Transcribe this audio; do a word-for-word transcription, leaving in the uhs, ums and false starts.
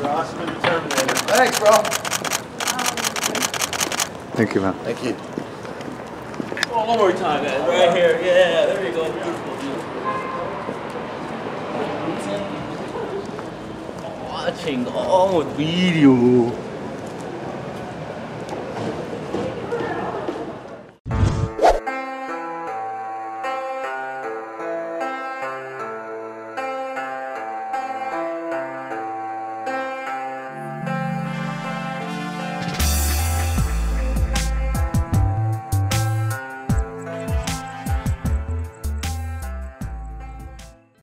You're awesome and determined. Thanks, bro. Thank you, man. Thank you. Oh, one more time, guys. Right here. Yeah, there you go. Beautiful, beautiful. Watching all video.